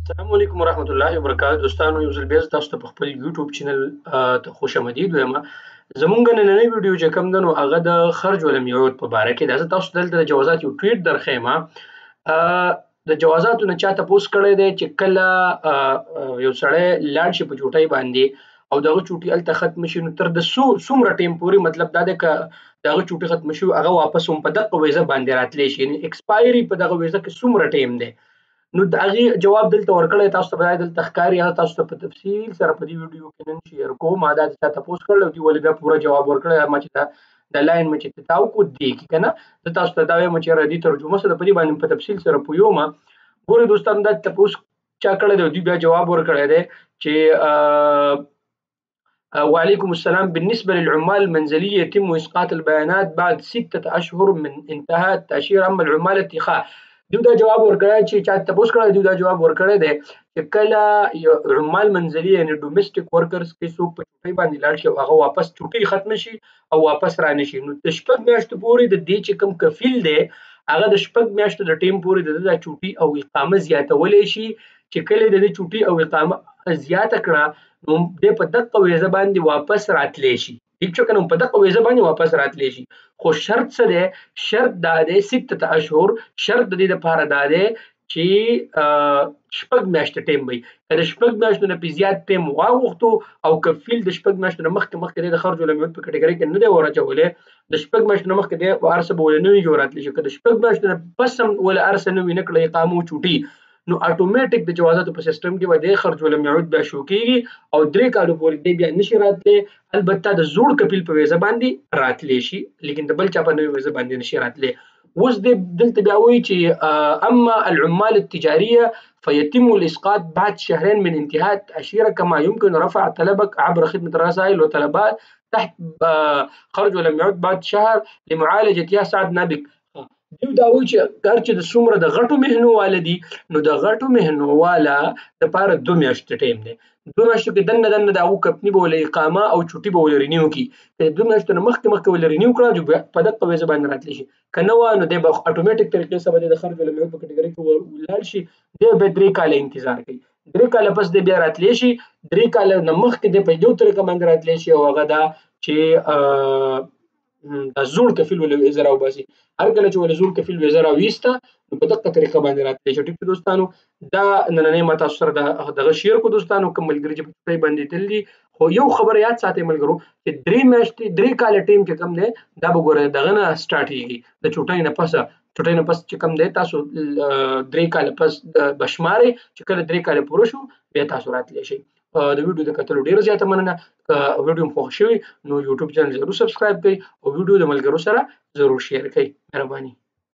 السلام علیکم ورحمت الله وبرکاته. دوستانو یو ځل بیا زه تاسو ته په خپل یوټیوب چینل ته خوش آمدید وایم. زمونږ نننۍ ویډیو چې کوم ده نو هغه د خرج والمیعود په باره کې ده. زه تاسو ته دلته د جوازات یو ټویټ درښیم. د جوازاتو نه چا تپوس کړی دی چې کله یو سړی لاړ شي په چوټۍ باندې او دغه چوټي هلته ختم شي نو تر د څومره ټیم پورې، مطلب دا دی که دغه چوټي ختم شي هغه واپس هم په دغه ویزه باندې راتلی شي، یعنې ایکسپایري په دغه ویزه کې څومره ټیم دی. نو د هغې جواب دلته ورکړی، تاسو ته به دلته ښکاري. هغه تاسو ته په تفصیل سره په دې ویډیو کې نن شیر کوم. ما دا چا تپوس کړی او دوی ولې بیا پوره جواب ورکړی، ما چې د لاین مې چې تا وکړو دې کې که نه، زه تاسو ته دا وایم چې یاره دې ترجمه څه ده، په دې باندې په تفصیل سره پوهیږم. ګورئ دوستانو، دا تپوس چا کړی دی او دوی بیا جواب ورکړی دی چې وعليكم السلام. بالنسبة للعمال المنزلية يتم إسقاط البيانات بعد 6 أشهر من انتهاء التأشيرة، أما العمال الاتخاذ. دوی دا جواب ورکړی چې چا تپوس کړی، دوی دا جواب ورکړی دی چې کله یو عمال منزلي یعنې ډومیسټک ورکرز کې څوک په چوټۍ باندې لاړ شي او هغه واپس چوټۍ ختمه شي او واپس را نه شي، نو د 6 میاشتو پورې د دې چې کوم کفیل دی هغه د 6 میاشتو د ټیم پورې د دا چوټي او اقامه زیاتولی شي. چې کله د دې چوټي او اقامه زیاته کړه نو دی په دغه ویزه باندې واپس راتلی شي. ټیک شو که نه، په دغه ویزه باندې واپس راتلی شي. خو شرط څه دی؟ شرط دا دی 6 اشهر. شرط د دې دپاره دا دی چې 6 میاشتې ټیم وي. که د 6 میاشتو نه پې زیات ټیم واغوښتو او کفیل د 6 میاشتو نه مخکې دی د خرج والمیعود په کټګرۍ کې نه دی ورچولی، د 6 میاشتو نه مخکې دی هر څه به ولې نوي جوړ راتلی شي. که د 6 میاشتو نه پس هم ولې هر څه نوي نه کړه اقامه او چوټي، نو اټومیټک د جوازاتو په سیستم کې به دی خرج والمیعود بیا شو کېږي او 3 کالو پورې دی بیا نشي راتلی. البته د زوړ کفیل په ویزه باندې راتلی شي، لیکن د بل چا په نوې ویزه باندې نشي راتلی. اوس دی دلته بیا وایي چې اما العمال التجاريه فيتم الاسقاط بعد 2 شهرين من انتهاء التأشيرة، كما يمكن رفع طلبك عبر خدمة الرسائل وطلبات تحت خرج والمیعود بعد شهر لمعالجتها ساعدنا بك. دوی دا وایي چې هر چې د څومره د غټو مهنو واله دي نو د غټو مهنو واله دپاره 2 میاشتې ټیم دی. 2 میاشتو کې دننه د هغو کمپني به ولې اقامه او چوټي به ولې رینیو کړي. که د 2 میاشتو نه مخکې ولې رینیو کړه نو په دغه ویزه باندې راتلی شي. که نه وه نو دی به اټومیټک طریقې سره به د خرج والمیعود په کټګرۍ کې ولاړ شي. دی به 3 کاله انتظار کوي. 3 کاله پس دی بیا راتلی شي. 3 کاله نه مخکې دی په یو طریقه باندې راتلی شي او هغه دا چې د زوړ کفیل ولې ویزه راوباسي. هر کله چې ولې زوړ کفیل ویزه راویسته نو په دغه طریقه باندې راتلی شي. ټیک دوستانو، دا نننۍ ما تاسو سره دغه شیر کو. دوستانو کوم ملګري چې په چوټۍ باندې تللي دي، خو یو خبره یاد ساتئ ملګرو چې 3 میاشتې 3 کاله ټیم چې کوم دی دا به ګورئ دغه نه سټارټېږي، د چوټۍ نه پسه. چوټۍ نه پس چې کوم دی تاسو 3 کاله پس به شمارئ چې کله 3 کاله پوره شو بیا تاسو راتلی شئ. د ویډیو د کتلو ډیره زیاته مننه. که ویډیو مو خوښ شوي نو یوټیوب چینل ضرور سبسکرایب کړئ او ویډیو د ملګرو سره ضرور شیر کړئ. مهرباني.